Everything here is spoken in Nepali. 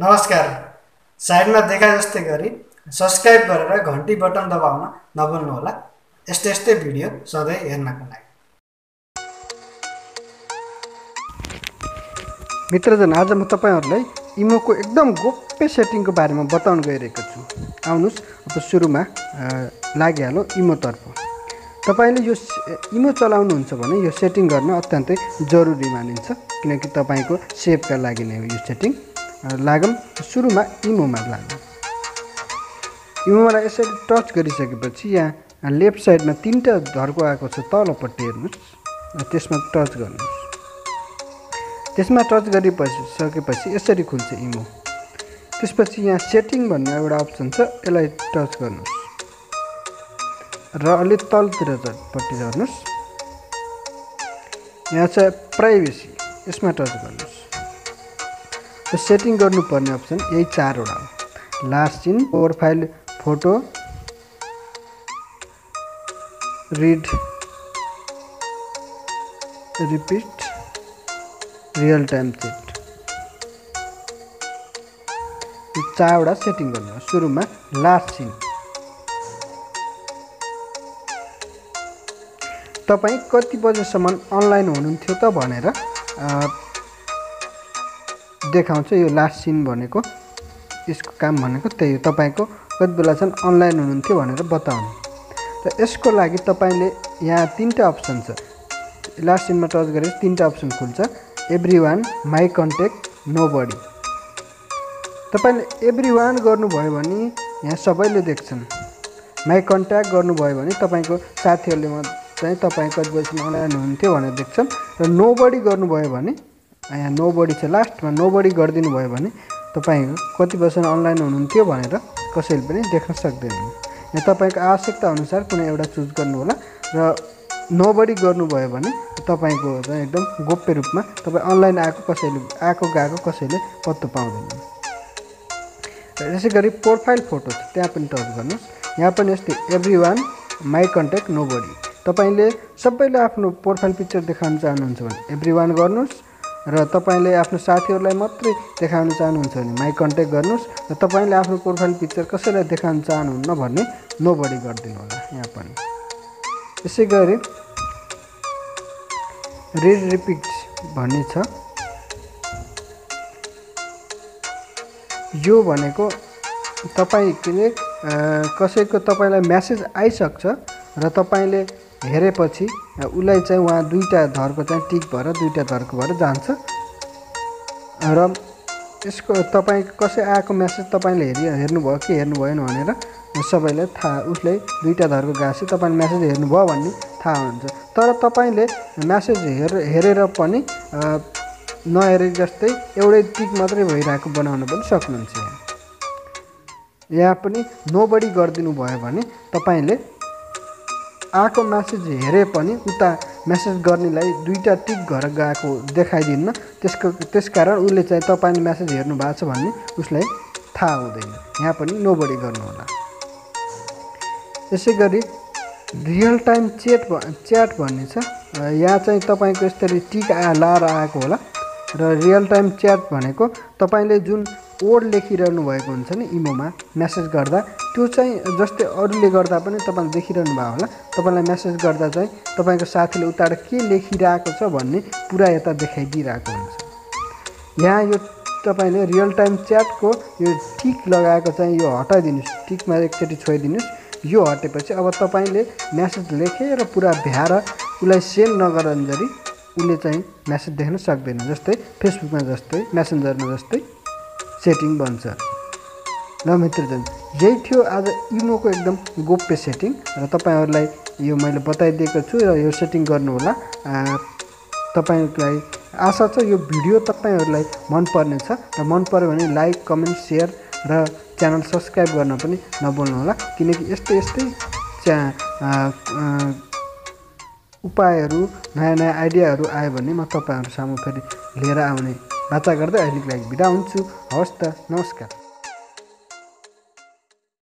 नमस्कार। साइडमा देखा जस्तै गरी सब्स्क्राइब गरेर घन्टी बटन दबाउन नभुल्नुहोला। यस्तै भिडियो सधैँ हेर्नको लागि। मित्रजन, आज म तपाईहरुलाई इमोको एकदम गोप्य सेटिङको बारेमा बताउन गइरहेको छु। आउनुस्, अब सुरुमा लागिहालौँ इमोतर्फ। तपाईले यो इमो चलाउनुहुन्छ भने यो सेटिङ गर्न अत्यन्तै जरुरी मानिन्छ, किनकि तपाईको सेभका लागि नै हो यो सेटिङ। लागौँ सुरुमा इमोमा लागौँ। इमोलाई यसरी टच गरिसकेपछि यहाँ लेफ्ट साइडमा तीनटा धर्को आएको छ, तलपट्टि हेर्नुस्, त्यसमा टच गर्नुस्। त्यसमा टच गरिसकेपछि यसरी खुल्छ इमो। त्यसपछि यहाँ सेटिङ भन्ने एउटा अप्सन छ, यसलाई टच गर्नुस् र अलि तलतिरपट्टि झर्नुस्। यहाँ छ प्राइभेसी, यसमा टच गर्नुस्। सेटिङ गर्नुपर्ने अप्सन यही चारवटा हो। Last seen, profile photo, read receipt, real time chat. यो चारवटा सेटिङ गर्नु। सुरुमा लास्ट सिन। तपाईँ कति बजेसम्म अनलाइन हुनुहुन्थ्यो त भनेर देखाउँछ यो लास्ट सिन भनेको। यसको काम भनेको त्यही हो, तपाईँको कति बेलासम्म अनलाइन हुनुहुन्थ्यो भनेर बताउनु। र यसको लागि तपाईँले यहाँ तीनटा अप्सन छ। लास्ट सिनमा टच गरेपछि तीनटा अप्सन खुल्छ। Everyone, my contact, nobody. तपाईँले एभ्रीवान गर्नुभयो भने यहाँ सबैले देख्छन्। माई कन्ट्याक्ट गर्नुभयो भने तपाईँको साथीहरूले चाहिँ तपाईँ कति बजीसम्म अनलाइन हुनुहुन्थ्यो भनेर देख्छन्। र नोबडी गर्नुभयो भने यहाँ नोबडी छ लास्टमा, नोबडी गरिदिनु भयो भने तपाईँ कति बजीसम्म अनलाइन हुनुहुन्थ्यो भनेर कसैले पनि देख्न सक्दैन। यहाँ तपाईँको आवश्यकता अनुसार कुनै एउटा चुज गर्नुहोला। र नोबडी गर्नुभयो भने तपाईँको चाहिँ एकदम गोप्य रूपमा तपाईँ अनलाइन गएको कसैले पत्तो पाउँदैन। र यसै गरी प्रोफाइल फोटो छ, त्यहाँ पनि टच गर्नुहोस्। यहाँ पनि यस्तै एभ्रीवान, माई कन्ट्याक्ट, नोबडी। तपाईँले सबैलाई आफ्नो प्रोफाइल पिक्चर देखाउन चाहनुहुन्छ भने एभ्रीवान गर्नुहोस्। र तपाईँले आफ्नो साथीहरूलाई मात्रै देखाउन चाहनुहुन्छ भने माई कन्ट्याक्ट गर्नुहोस्। र तपाईँले आफ्नो प्रोफाइल पिक्चर कसैलाई देखाउन चाहनुहुन्न भने नोबडी गरिदिनु होला। यहाँ पनि यसै गरी रिड रिपिट भन्ने छ। यो भनेको तपाईँले कसैको तपाईँलाई मेसेज आइसक्छ र तपाईँले हेरेपछि उसलाई चाहिँ उहाँ दुईटा धर्को चाहिँ टिक भएर दुईटा धर्को भएर जान्छ। र यसको तपाईँ कसै आएको मेसेज तपाईँले हेर्नुभयो कि हेर्नु भएन भनेर सबैलाई थाहा, उसले दुईटा धर्को गएपछि तपाईँले मेसेज हेर्नुभयो भन्ने थाहा हुन्छ। तर तपाईँले मेसेज हेरेर पनि नहेरे जस्तै एउटै टिक मात्रै भइरहेको बनाउन पनि सक्नुहुन्छ। यहाँ पनि नोबडी गरिदिनु भयो भने तपाईँले आएको मेसेज हेरे पनि उता मेसेज गर्नेलाई दुईटा टिक घर गएको देखाइदिन्न। त्यसकारण उसले चाहिँ तपाईँले मेसेज हेर्नु भएको छ भन्ने उसलाई थाहा हुँदैन। यहाँ पनि नोबडी गर्नुहोला। यसै गरी रियल टाइम च्याट भन्ने छ। यहाँ चाहिँ तपाईँको यसरी टिक लाएर आएको होला। र रियल टाइम च्याट भनेको तपाईँले जुन वर्ड लेखिरहनु भएको हुन्छ नि इमोमा मेसेज गर्दा, त्यो चाहिँ जस्तै अरूले गर्दा पनि तपाईँले देखिरहनु भएको होला। तपाईँलाई मेसेज गर्दा चाहिँ तपाईँको साथीले उताबाट के लेखिरहेको छ भन्ने पुरा यता देखाइदिइरहेको हुन्छ। यहाँ यो तपाईँले रियल टाइम च्याटको यो टिक लगाएको चाहिँ यो हटाइदिनुहोस्। टिकमा एकचोटि छोइदिनुहोस्। यो हटेपछि अब तपाईँले मेसेज लेखेर पुरा भ्याएर उसलाई सेन्ड नगरुन्जरी उसले चाहिँ मेसेज देख्न सक्दैन। जस्तै फेसबुकमा जस्तै मेसेन्जरमा जस्तै सेटिङ बन्छ। ल मित्रजन, यही थियो आज इमोको एकदम गोप्य सेटिङ। र तपाईँहरूलाई यो मैले बताइदिएको छु र यो सेटिङ गर्नुहोला। तपाईँलाई आशा छ यो भिडियो तपाईँहरूलाई मनपर्ने छ। र मन पर्यो भने लाइक, कमेन्ट, सेयर र च्यानल सब्स्क्राइब गर्न पनि नभुल्नुहोला, किनकि यस्तै उपायहरू, नयाँ आइडियाहरू आयो भने म तपाईँहरू सामु फेरि लिएर आउने बाचा गर्दै अहिलेको लागि बिदा हुन्छु। हवस् त, नमस्कार।